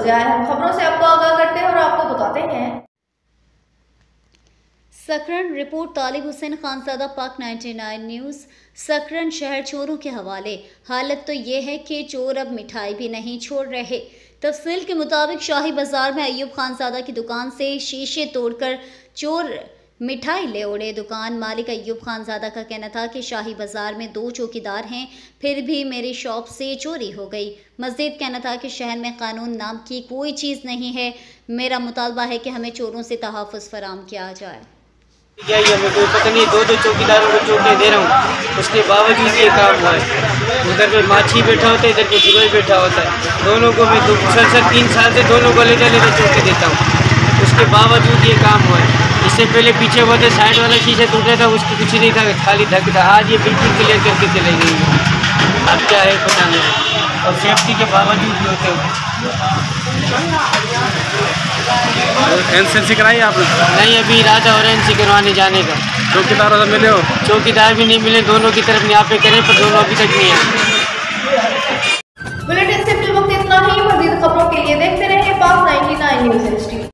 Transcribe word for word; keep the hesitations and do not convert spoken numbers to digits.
वजह है। हम खबरों से आपको आगाह करते हैं और आपको बताते हैं। सकरन रिपोर्ट तालिब हुसैन खानजादा पाक नाइन्टी नाइन न्यूज़। सकरन शहर चोरों के हवाले। हालत तो ये है कि चोर अब मिठाई भी नहीं छोड़ रहे। तफसील के मुताबिक शाही बाजार में अयूब खानजादा की दुकान से शीशे तोड़कर चोर मिठाई ले उड़े। दुकान मालिक अयूब खानजादा का कहना था कि शाही बाजार में दो चौकीदार हैं, फिर भी मेरी शॉप से चोरी हो गई। मज़ीद कहना था कि शहर में कानून नाम की कोई चीज़ नहीं है। मेरा मुतालबा है कि हमें चोरों से तहफ़्फ़ुज़ फराम किया जाए। क्या ये हमें कोई पता नहीं, दो दो चौकीदारों को चौके दे रहा हूँ, उसके बावजूद ये काम हुआ है। उधर पे माछी बैठा होता है, इधर पे जुबई बैठा होता है। दोनों को मैं मुसलसल तीन साल से दोनों को लेकर लेकर चौके देता हूँ, उसके बावजूद ये काम हुआ है। इससे पहले पीछे वो थे साइड वाला शीशे टूटा था, उसकी कुछ नहीं था, खाली ढक था। आज ये बिल्कुल क्लियर करके चले गई। अब क्या है पता नहीं, और सेफ्टी के बावजूद भी होते हैं। एनसीसी कराई आपने? नहीं, अभी इरादा हो रहा है एनसी करवाने जाने का। चौकीदारों से मिले हो? चौकीदार भी नहीं मिले, दोनों की तरफ यहाँ पे करें पर दोनों अभी तक नहीं आए।